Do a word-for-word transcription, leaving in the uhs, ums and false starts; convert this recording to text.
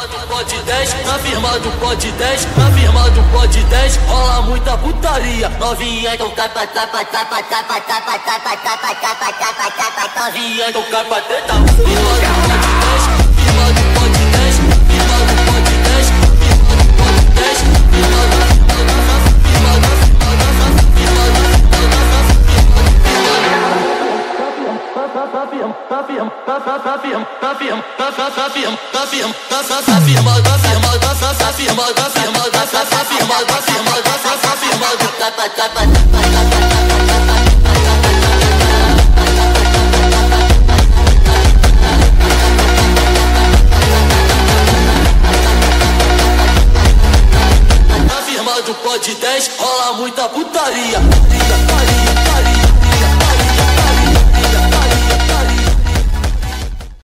Pode dez, na firma do pode dez, na firma do pode dez, rola muita putaria. Novinha então cai pra capa, capa, capa, capa, capa, capa, capa, capa, capa, novinha então cai pra treta. Firma do pode dez, firma do pode dez, firma do pode dez, firma do pode dez, firma da, firma da, firma da, firma da, pode dez, rola muita putaria.